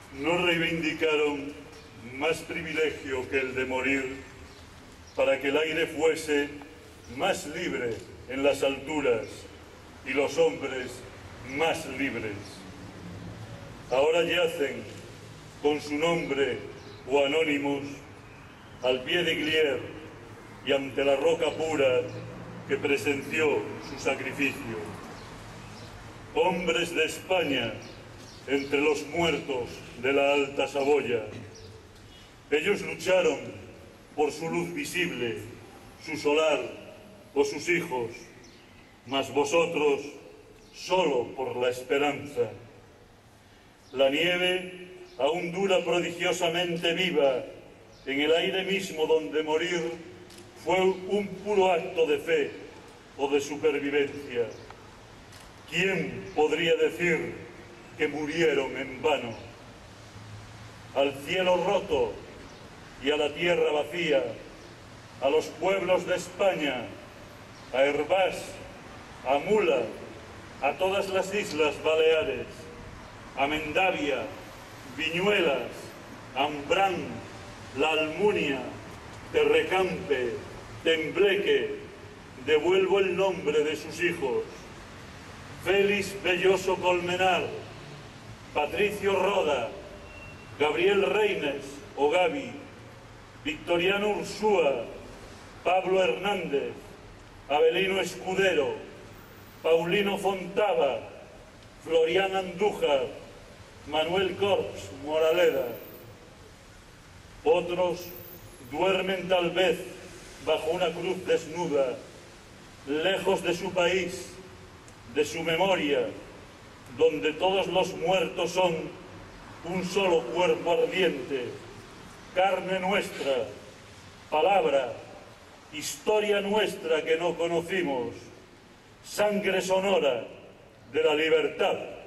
no reivindicaron más privilegio que el de morir para que el aire fuese más libre en las alturas y los hombres más libres. Ahora yacen con su nombre o anónimos al pie de Glier y ante la roca pura que presenció su sacrificio. Hombres de España entre los muertos de la Alta Saboya. Ellos lucharon por su luz visible, su solar o sus hijos, mas vosotros solo por la esperanza. La nieve aún dura prodigiosamente viva en el aire mismo donde morir fue un puro acto de fe o de supervivencia. ¿Quién podría decir que murieron en vano? Al cielo roto y a la tierra vacía, a los pueblos de España, a Hervás, a Mula, a todas las islas Baleares, a Mendavia, Viñuelas, Ambrán, La Almunia, Terrecampe, Tembleque, devuelvo el nombre de sus hijos: Félix Belloso Colmenar, Patricio Roda, Gabriel Reines o Gaby, Victoriano Ursúa, Pablo Hernández, Avelino Escudero, Paulino Fontava, Florian Andújar, Manuel Corps Moraleda. Otros duermen tal vez bajo una cruz desnuda, lejos de su país, de su memoria, donde todos los muertos son un solo cuerpo ardiente, carne nuestra, palabra, historia nuestra que no conocimos, sangre sonora de la libertad.